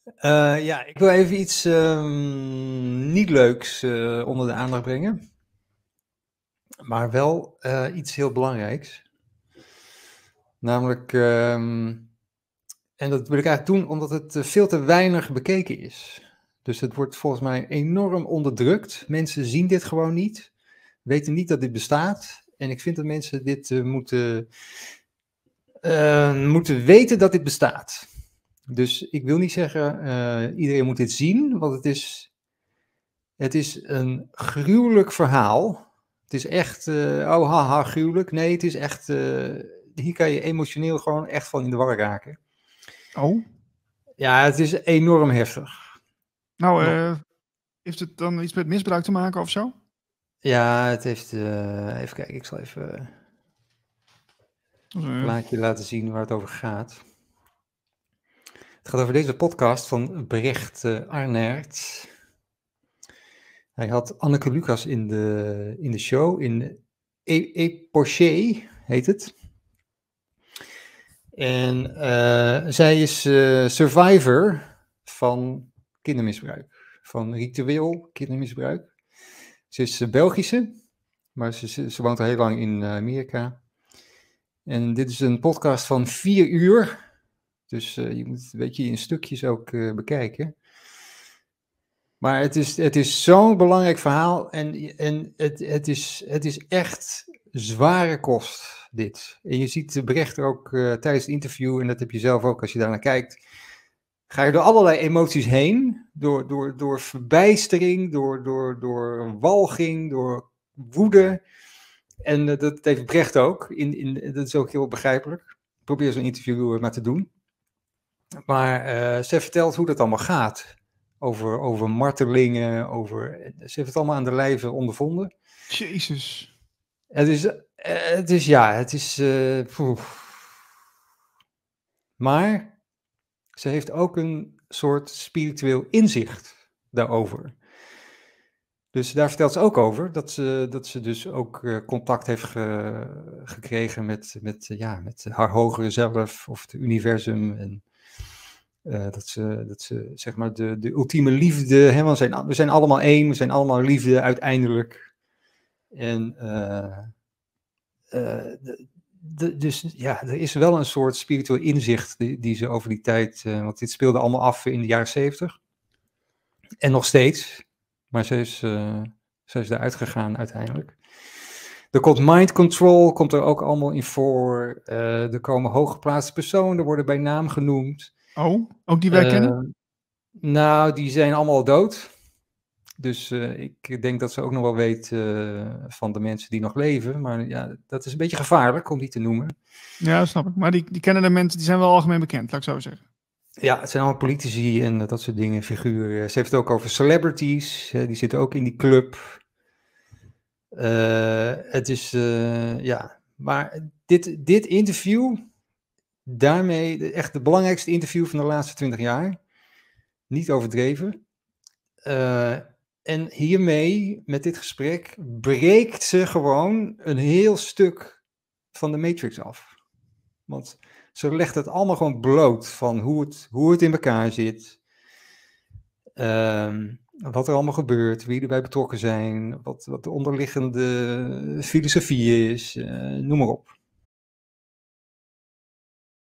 Ja, ik wil even iets niet leuks onder de aandacht brengen, maar wel iets heel belangrijks. Namelijk, en dat wil ik eigenlijk doen omdat het veel te weinig bekeken is. Dus het wordt volgens mij enorm onderdrukt. Mensen zien dit gewoon niet, weten niet dat dit bestaat. En ik vind dat mensen dit moeten weten dat dit bestaat. Dus ik wil niet zeggen, iedereen moet dit zien, want het is een gruwelijk verhaal. Het is echt, oh haha, gruwelijk. Nee, het is echt, hier kan je emotioneel gewoon echt van in de war raken. Oh, Ja, het is enorm heftig. nou, Nog, heeft het dan iets met misbruik te maken of zo? ja, het heeft, even kijken, ik zal even een Eh, plaatje laten zien waar het over gaat. Het gaat over deze podcast van Brecht Arnaert. Hij had Anneke Lucas in de show, in Epoché heet het. En zij is survivor van kindermisbruik, van ritueel kindermisbruik. Ze is Belgische, maar ze woont al heel lang in Amerika. En dit is een podcast van 4 uur, dus je moet het een beetje in stukjes ook bekijken. Maar het is zo'n belangrijk verhaal en het is echt zware kost, dit. En je ziet de Brecht ook tijdens het interview, en dat heb je zelf ook als je daar naar kijkt, ga je door allerlei emoties heen, door verbijstering, door walging, door woede. En dat heeft Brecht ook, dat is ook heel begrijpelijk. Ik probeer zo'n interview maar te doen. Maar ze vertelt hoe dat allemaal gaat. Over martelingen, ze heeft het allemaal aan de lijve ondervonden. Jezus. Het is, poeh. Maar ze heeft ook een soort spiritueel inzicht daarover. Dus daar vertelt ze ook over, dat ze dus ook contact heeft gekregen met haar hogere zelf of het universum. En dat ze zeg maar de ultieme liefde, hè, want we zijn allemaal één, we zijn allemaal liefde uiteindelijk. En dus ja, er is wel een soort spiritueel inzicht die ze over die tijd, want dit speelde allemaal af in de jaren 70. En nog steeds, maar ze is eruit gegaan uiteindelijk. Er komt mind control, komt er ook allemaal in voor. Er komen hooggeplaatste personen, er worden bij naam genoemd. Oh, ook die wij kennen? Nou, die zijn allemaal dood. Dus ik denk dat ze ook nog wel weet van de mensen die nog leven. Maar ja, dat is een beetje gevaarlijk om die te noemen. Ja, dat snap ik. Maar die kennen de mensen, die zijn wel algemeen bekend, laat ik zo zeggen. Ja, het zijn allemaal politici en dat soort dingen, figuren. Ze heeft het ook over celebrities, die zitten ook in die club. Het is, ja, maar dit interview, daarmee echt het belangrijkste interview van de laatste 20 jaar. Niet overdreven. En hiermee, met dit gesprek, breekt ze gewoon een heel stuk van de Matrix af. Want ze legt het allemaal gewoon bloot van hoe het in elkaar zit. Wat er allemaal gebeurt, wie erbij betrokken zijn, wat de onderliggende filosofie is, noem maar op.